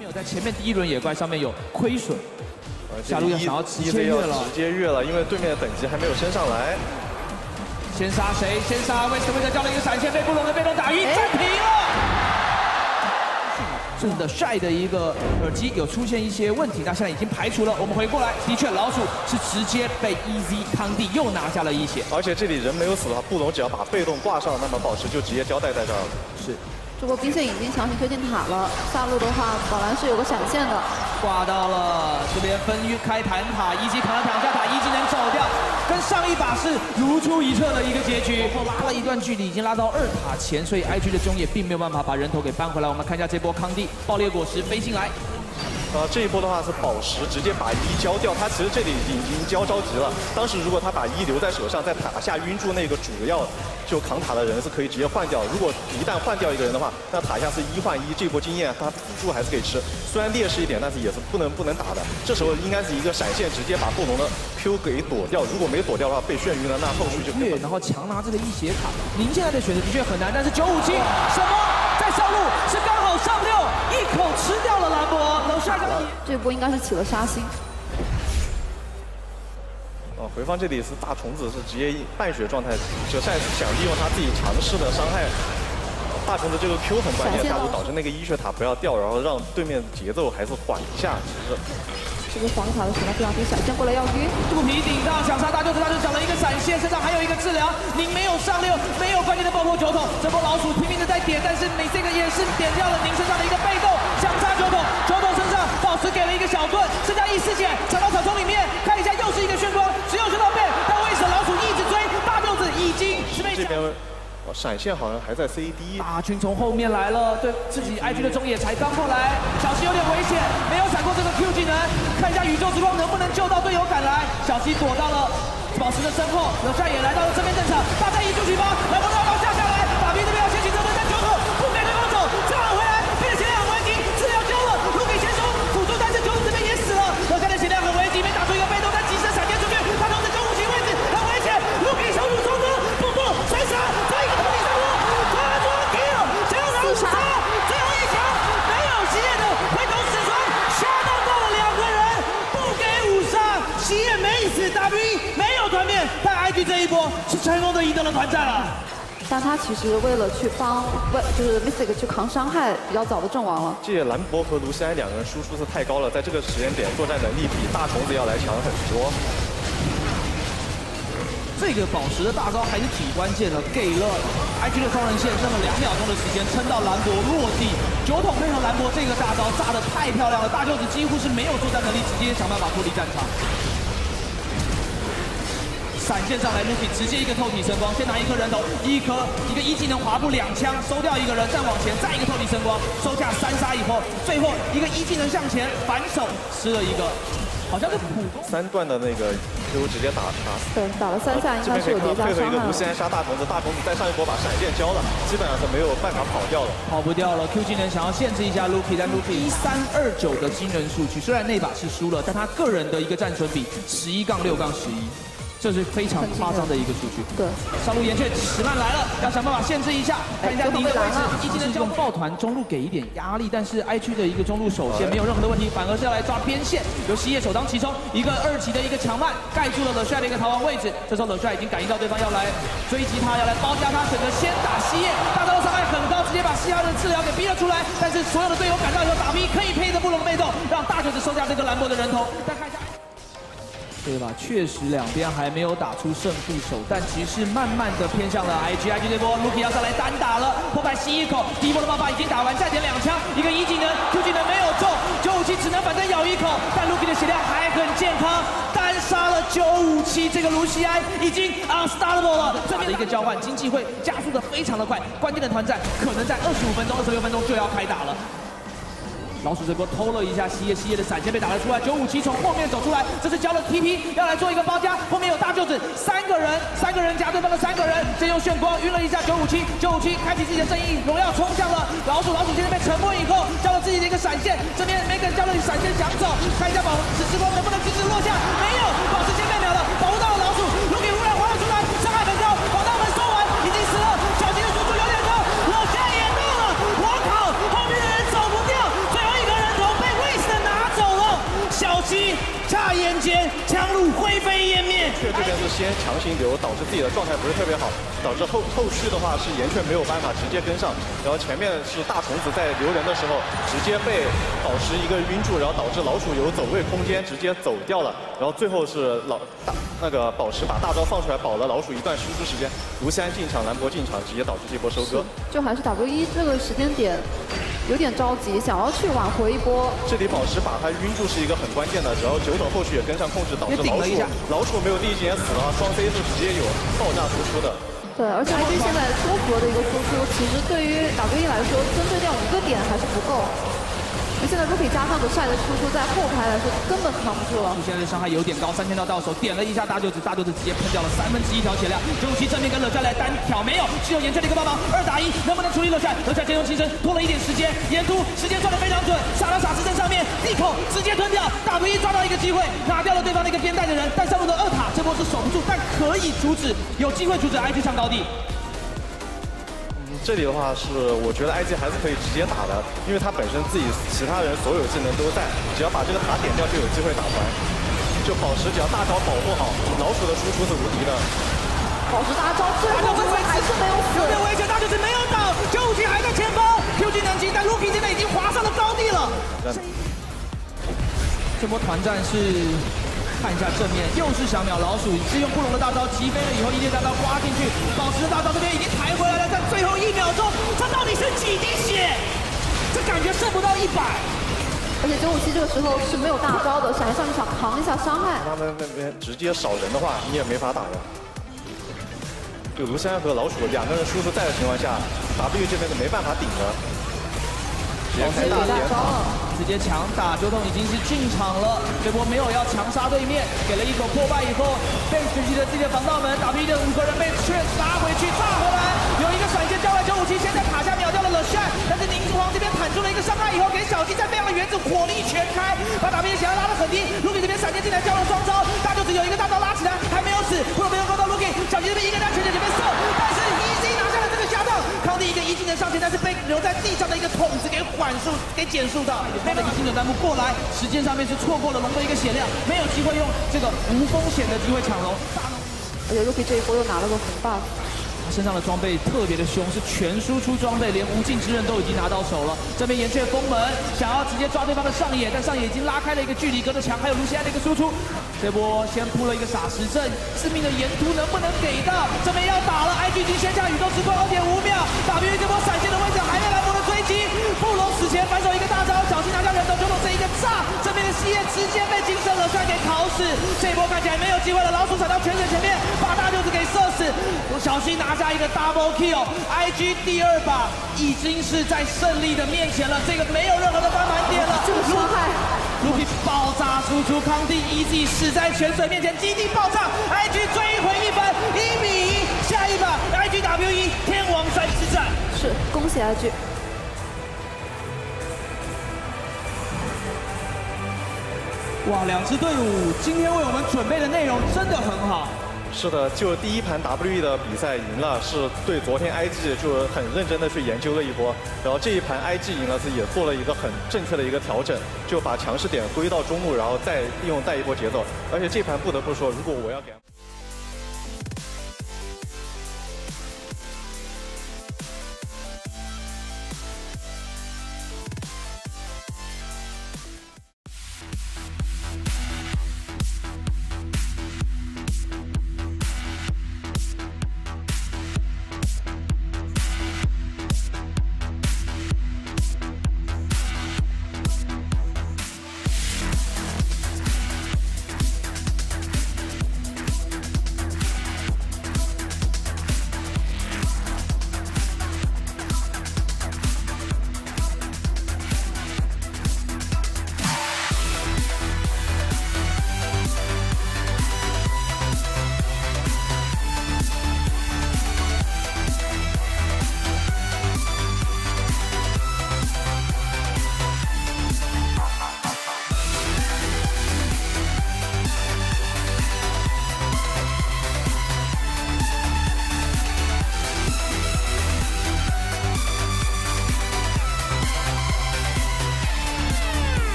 没有在前面第一轮野怪上面有亏损。下路要想要直接越了，因为对面的等级还没有升上来。 先杀谁？先杀威斯威德交了一个闪现，被布隆的被动打晕，战平了。 顺的帅的一个耳机有出现一些问题，那现在已经排除了。我们回过来，的确老鼠是直接被 EZ 康帝又拿下了一血， 而且这里人没有死的话，布隆只要把被动挂上，那么宝石就直接交代在这儿了。 是。 这波 BC 已经强行推进塔了，下路的话宝蓝是有个闪现的， 挂到了这边分开弹塔，EZ扛了2下塔，EZ能走掉，跟上一把是如出一辙的一个结局。后拉了一段距离，已经拉到2塔前，所以 IG 的中野并没有办法把人头给扳回来。我们看一下这波康帝爆裂果实飞进来。 这一波的话是宝石直接把1交掉，他其实这里已经交着急了。当时如果他把1留在手上，在塔下晕住那个主要就扛塔的人是可以直接换掉。如果一旦换掉一个人的话，那塔下是1换1，这波经验他辅助还是可以吃。虽然劣势一点，但是也是不能打的。这时候应该是一个闪现，直接把布隆的 Q 给躲掉。如果没躲掉的话，被眩晕了，那后续就然后强拿这个1血卡。您现在的选择的确很难，但是957什么在上路是刚好上6，一口吃掉了兰博。 这波应该是起了杀心。 回放这里是大虫子是直接半血状态，哲赛想利用他自己强势的伤害。大虫子这个 Q 很关键，下路导致那个1血塔不要掉，然后让对面节奏还是缓一下。其实。 这个防塔的血量非常低，闪现过来要晕。 肚皮顶到想杀大舅子，他就抢了一个闪现，身上还有一个治疗。您没有上6，没有关键的爆破9筒，这波老鼠拼命的在点，但是美这个也是点掉了您身上的一个被动，想杀9筒，9筒身上宝石给了一个小盾，剩下1丝血，抢到草丛里面，看一下又是一个炫光，只有这道背，但为什么老鼠一直追？大舅子已经是被。 闪现好像还在 CD， 大军从后面来了，对自己 IG 的中野才刚过来，小西有点危险，没有闪过这个 Q 技能，看一下宇宙之光能不能救到队友赶来。小西躲到了宝石的身后，楼下也来到了正面阵场，大战一触即发，来不到下下来，打兵这边要先起这波，但9筒不给对方走，正好回来，并且血量很危急，治疗交了，卢给先手辅助，但是9筒这边也死了，楼下的血量很危急，没打出一个被动，但及时闪现出去，他从这957位置很危险，卢给小组冲刺，不过谁杀？ 最后一球没有西叶的回头死传，下到了2个人，不给5杀，西叶没死 ，W 没有团灭，但 IG 这一波是成功的赢得了团战了。 但他其实为了去帮就是 Mystic 去扛伤害，比较早的阵亡了。 这兰博和卢锡安2个人输出是太高了，在这个时间点作战能力比大虫子要来强很多。 这个宝石的大招还是挺关键的，给了 IG 的双人线剩了2秒钟的时间，撑到兰博落地。9筒配合兰博这个大招炸得太漂亮了，大舅子几乎是没有作战能力，直接想办法脱离战场。闪现上来 ，Luki 直接一个透体神光，先拿1颗人头，一个1技能滑步2枪收掉一个人，再往前再一个透体神光，收下3杀以后，最后一个1技能向前反手吃了一个。 好像是普攻 3段的那个 Q 直接打死， 对，打了3下，应该是有叠加伤害。 配合一个卢锡安杀大虫子，大虫子再上一波把闪现交了，基本上是没有办法跑掉了。 跑不掉了 ，Q 技能想要限制一下 Luki， 但 Luki 1329的惊人数据，虽然那把是输了，但他个人的一个战存比11-6-11。 这是非常夸张的一个数据。 对， 上路岩雀史曼来了，要想办法限制一下，看一下敌的位置。1技能用抱团中路给一点压力，但是 IG 的一个中路手线没有任何的问题，反而是要来抓边线，由西叶首当其冲，一个2级的一个强慢盖住了LeShy的一个逃亡位置。这时候LeShy已经感应到对方要来追击他，要来包夹他，选择先打西叶，大招的伤害很高，直接把西叶的治疗给逼了出来。但是所有的队友赶到以后，打 V 可以配着布隆被动，让大舅子收下这个兰博的人头。再看一下。 对吧？确实两边还没有打出胜负手，但局势慢慢的偏向了 IG 这波 ，Luki 要上来单打了，后排吸一口，第一波的爆发已经打完，再点2枪，一个1技能 ，Q 技能没有中，957只能反正咬一口，但 Luki 的血量还很健康，单杀了957，这个卢锡安已经 unstoppable 了。这边的一个交换，经济会加速的非常的快，关键的团战可能在25分钟、26分钟就要开打了。 老鼠这波偷了一下西叶的闪现被打了出来，957从后面走出来，这是交了 TP 要来做一个包夹，后面有大舅子3个人夹对方的3个人，先用炫光晕了一下957开启自己的正义荣耀冲向了老鼠现在被沉默以后交了自己的一个闪现，这边Megan交了闪现想走，看一下宝石之光能不能及时落下，没有，宝石先被秒了，保护到了老鼠，卢给忽然滑了出来，伤害很高，把大门收完，已经死了，小吉的输出有点高，我现在也到了，我靠，后面的人走不掉。 最后一个人头强弩灰飞烟灭。 这边是先强行留，导致自己的状态不是特别好，导致后续的话是岩雀没有办法直接跟上，然后前面是大虫子在留人的时候直接被宝石一个晕住，然后导致老鼠有走位空间直接走掉了，然后最后是宝石把大招放出来保了老鼠一段输出时间，卢锡安进场，兰博进场，直接导致这波收割。 就还是 W1这个时间点有点着急，想要去挽回一波。 这里宝石把他晕住是一个很关键的，然后九等后续也跟上控制，导致老鼠没有第一时间死了，双 C 是直接有爆炸输出的。 对，而且 IG 现在多核的一个输出，其实对于 W1来说，针对掉5个点还是不够。现在 Rookie 加上的帅的输出，在后排来说根本扛不住了。 现在的伤害有点高，3000刀到手，点了一下大舅子，大舅子直接喷掉了1/3条血量。957正面跟乐帅来单挑，没有，只有岩雀的一个帮忙，2打1，能不能处理乐帅？乐帅先用轻身拖了一点时间，沿途时间算得非常准，杀到傻子阵上面，一口直接吞掉。W1抓到一个机会，拿掉了对方那个边带的人，但上路的2塔这波是守不住，但可以阻止，有机会阻止 IG 上高地。 这里的话是，我觉得 IG 还是可以直接打的，因为他本身自己其他人所有技能都在，只要把这个塔点掉就有机会打团。就宝石只要大招保护好，老鼠的输出是无敌的。 宝石大招最后还是没有死， 有点危险，大舅子没有倒，957还在前方 ，QG 能击，但 Rookie 现在已经滑上了高地了。这波团战是。看一下正面，又是小秒老鼠，是用布隆的大招击飞了以后，一列大招刮进去，宝石的大招这边已经抬回来了，但最后1秒钟，这到底是几滴血？这感觉剩不到100。 而且957这个时候是没有大招的，想要上去想扛一下伤害。 他们那边直接少人的话，你也没法打呀。就卢锡安和老鼠2个人输出在的情况下 ，W 这边是没办法顶的。直接开大招。 直接强打，九筒已经是进场了，这波没有要强杀对面，给了一口破败以后，被狙击的自己的防盗门 ，W 的5个人被却杀回去，炸回来，有一个闪现交来957，现在塔下秒掉了乐帅，但是凝珠皇这边弹出了一个伤害以后，给小鸡再飞扬的原子火力全开，把 W 血量拉得很低 ，Rookie 这边闪现进来交了双招，大舅子有一个大招拉起来，还没有死，不能没有勾到 Rookie，小鸡这边一个在全前面送，但是 easy 拿下了这个下段，康帝一个1技能上前，但是被留在地上的一个筒子给减速到，他的1技能弹幕过来，时间上面是错过了龙的一个血量，没有机会用这个无风险的机会抢龙。 而且 Rookie 这一波又拿了个红 buff。 他身上的装备特别的凶，是全输出装备，连无尽之刃都已经拿到手了。这边岩雀封门，想要直接抓对方的上野，但上野已经拉开了一个距离，隔着墙，还有卢锡安的一个输出。这波先铺了一个傻石阵，致命的沿途能不能给到？这边要打了 ，IG 已经先下宇宙之光2.5秒 ，W 这波闪现的位置还没来波的追击，布隆死前反手一个大招，小心拿下人头，九龙这一个炸，这边的西叶直接被金色乐帅给烤死，这波看起来没有机会了，老鼠踩到全水前面，把大舅子给射死，小心拿下一个 double kill，IG 第2把已经是在胜利的面前了，这个没有任何的翻盘点了， 这个伤害 ，Rookie 爆炸输出，康帝 easy 死在泉水面前，基地爆炸 ，IG 追回1分，1比1，下一把 IG W1 天王山之战， 是恭喜 IG。 哇，2支队伍今天为我们准备的内容真的很好。 是的，就第一盘 WE 的比赛赢了，是对昨天 IG 就很认真的去研究了一波，然后这一盘 IG 赢了，是也做了一个很正确的一个调整，就把强势点归到中路，然后再利用带一波节奏，而且这盘不得不说，如果我要给